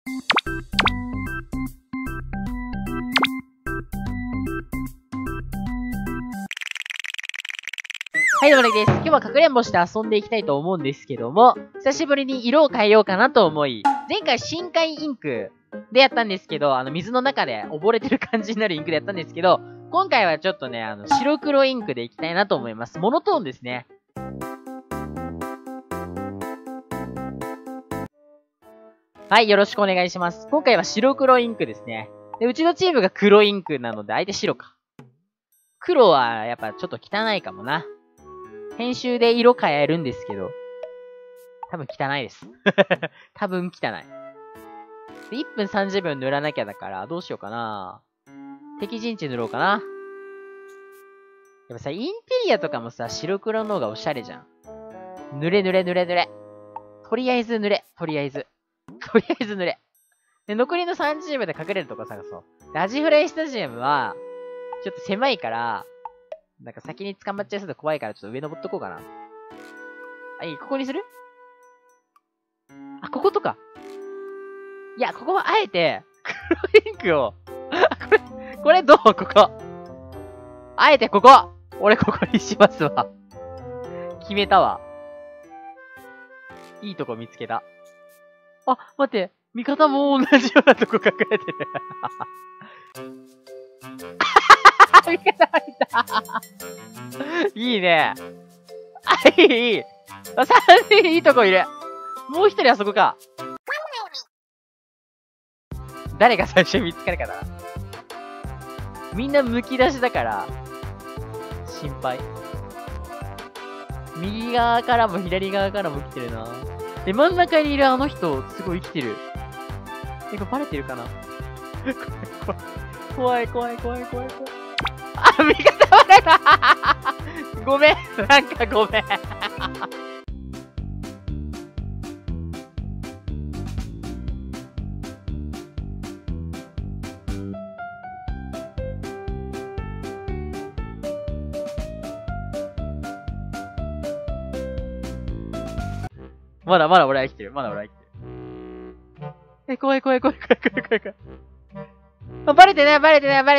はい、どうもです。今日はかくれんぼして遊んでいきたいと思うんですけども、久しぶりに色を変えようかなと思い、前回深海インクでやったんですけど、水の中で溺れてる感じになるインクでやったんですけど、今回はちょっとね、白黒インクでいきたいなと思います。モノトーンですね。はい、よろしくお願いします。今回は白黒インクですね。で、うちのチームが黒インクなので、相手白か。黒はやっぱちょっと汚いかもな。編集で色変えるんですけど、多分汚いです。多分汚い。で、1分30秒塗らなきゃだから、どうしようかな。敵陣地塗ろうかな。やっぱさ、インテリアとかもさ、白黒の方がおしゃれじゃん。塗れ。とりあえず塗れ。とりあえず塗れ。で、残りの30秒で隠れるとこ探そう。で、アジフライスタジアムは、ちょっと狭いから、なんか先に捕まっちゃいそうで怖いからちょっと上登っとこうかな。あ、いい、ここにする？あ、こことか。いや、ここはあえて、黒インクを、これどう？ここ。あえてここ！俺ここにしますわ。決めたわ。いいとこ見つけた。あ、待って。味方も同じようなとこ隠れてる。味方がいた。いいね。あ、いい。3人いいとこいる。もう一人あそこか。誰が最初に見つかるかな。みんな剥き出しだから、心配。右側からも左側からも来てるな。で、真ん中にいるあの人、すごい生きてる。これバレてるかな。怖い。あ、味方バレた。ごめん。なんかごめん。まだ俺は生きてる。怖い。あ、バレてない。まだバレてない。よ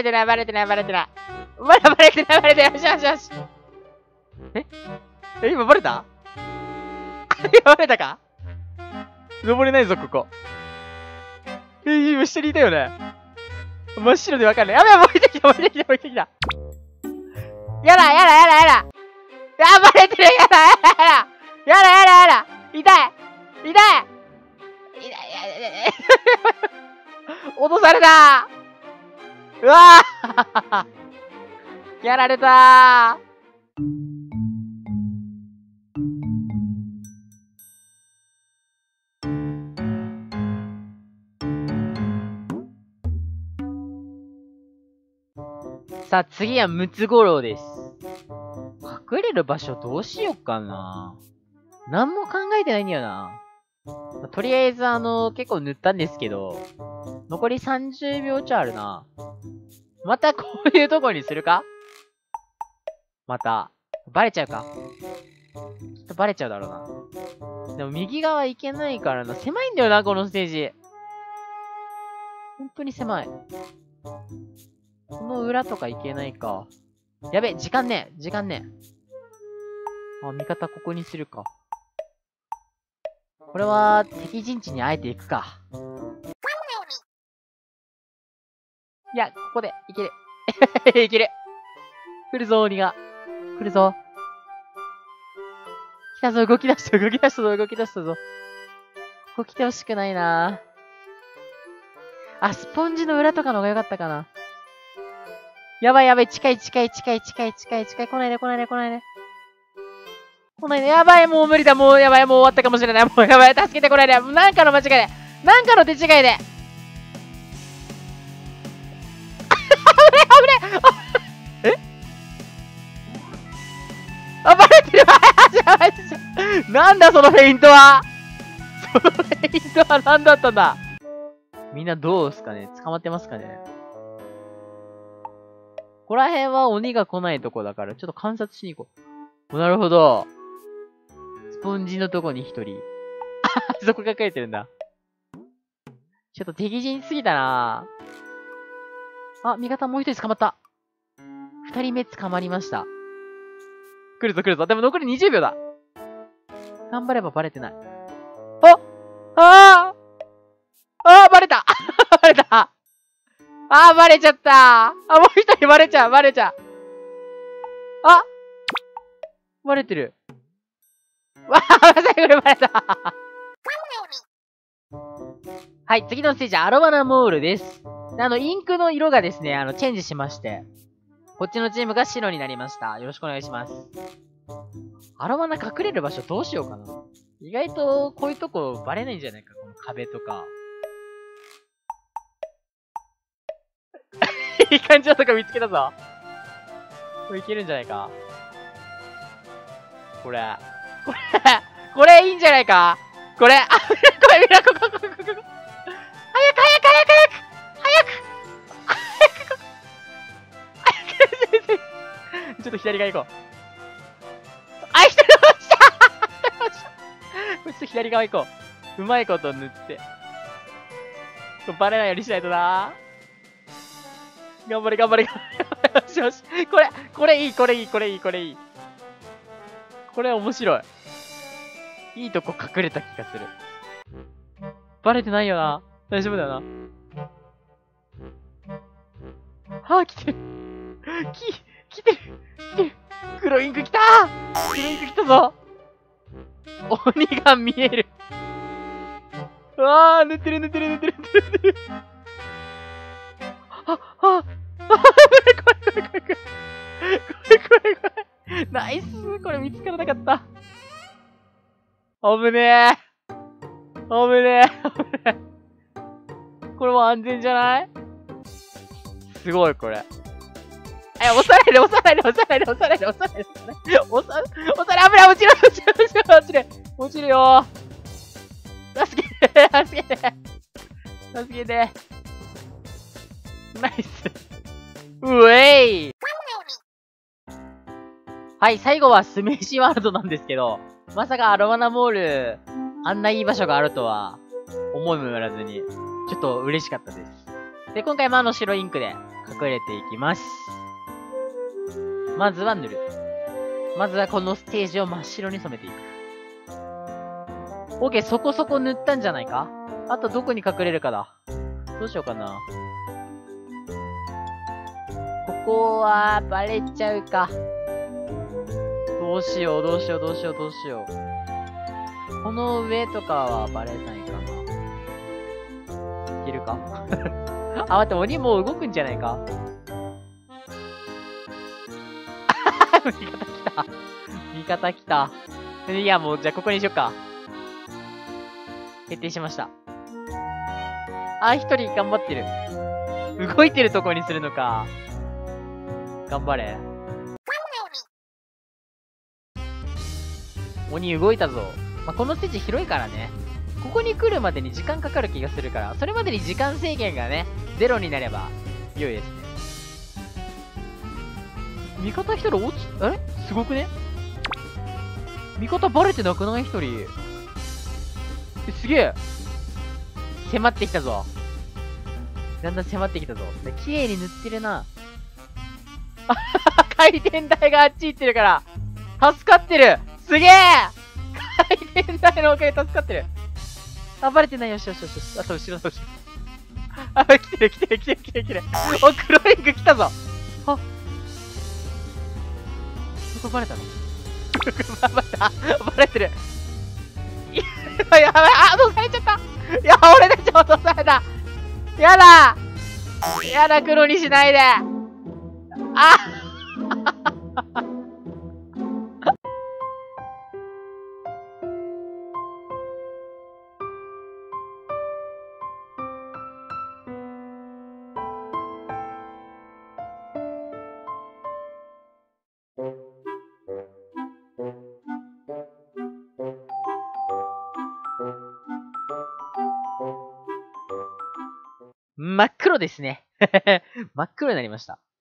し。今バレた？今バレたか？登れないぞ、ここ。今下にいたよね。真っ白でわかんない。やべえ、もういてきた。やだ。バレてる。やだ。痛い。落とされた。うわぁやられたー。さあ、次はムツゴロウです。隠れる場所どうしよっかな。何も考えてないんだよな。とりあえず結構塗ったんですけど、残り30秒ちょいあるな。またこういうとこにするか？また。バレちゃうか？きっとバレちゃうだろうな。でも右側行けないからな。狭いんだよな、このステージ。本当に狭い。この裏とか行けないか。やべ、時間ねえ。あ、味方ここにするか。これは、敵陣地にあえて行くか。いや、ここで、いける。いける。来るぞ、鬼が。来るぞ。来たぞ、動き出したぞ。ここ来てほしくないな。あ、スポンジの裏とかの方が良かったかな。やばい、近い。来ないで。やばい、もう無理だ。もう終わったかもしれない。もうやばい、助けてこないで。なんかの間違いで。なんかの手違いで。危ねえ。あ、バレてる。なんだそのフェイントは。何だったんだ。みんなどうすかね？捕まってますかね？ここら辺は鬼が来ないとこだから、ちょっと観察しに行こう。なるほど。スポンジのとこに一人。そこ隠れてるんだ。 ちょっと敵陣すぎたな。あ、味方もう一人捕まった。二人目捕まりました。来るぞ来るぞ。でも残り20秒だ。頑張ればバレてない。バレたバレたバレちゃったもう一人バレちゃうバレてる。最後にバレたはい、次のステージ、アロマナモールです。インクの色がですね、チェンジしまして、こっちのチームが白になりました。よろしくお願いします。アロマナ隠れる場所どうしようかな。意外と、こういうとこバレないんじゃないか、この壁とか。いい感じのとこ見つけたぞ。これいけるんじゃないか。これいいんじゃないか。これ見ろ、ここ。早くちょっと左側行こう。一人落ちたちょっと左側行こう。うまいこと塗って。バレないようにしないとな。頑張れ。よし。これいい。これ面白い。いいとこ隠れた気がする。バレてないよな。大丈夫だよな。来てる。来てる。黒インク来たぞ。鬼が見える。塗ってる。これ。ナイス。これ見つからなかった。危ねえ。これも安全じゃない？すごい、これ。押さないで。押さないで。危ない、落ちるよ。助けて。ナイス。うえい。はい、最後は酢飯ワールドなんですけど、まさかアロマナモール、あんないい場所があるとは、思いもよらずに、ちょっと嬉しかったです。で、今回も白インクで隠れていきます。まずは塗る。まずはこのステージを真っ白に染めていく。OK、そこそこ塗ったんじゃないか？あとどこに隠れるかだ。どうしようかな。ここは、バレちゃうか。どうしよう。この上とかはバレないかな。いけるか待って、鬼もう動くんじゃないか味方来た。いや、もう、じゃあここにしよっか。決定しました。一人頑張ってる。動いてるとこにするのか。頑張れ。鬼動いたぞ。このステージ広いからね。ここに来るまでに時間かかる気がするから、それまでに時間制限がね、ゼロになれば良いですね。味方一人落ち、すごくね？味方バレてなくない？一人。すげえ。迫ってきたぞ。だんだん迫ってきたぞ。綺麗に塗ってるな。回転台があっち行ってるから、助かってる。すげえ！回転台のおかげで助かってる。バレてない。よし。あと後ろ。来てる。黒インク来たぞ。これバレたの？バレてる。やばい。落とされちゃった。俺たち落とされた。やだ、黒にしないで。真っ黒ですね。真っ黒になりました。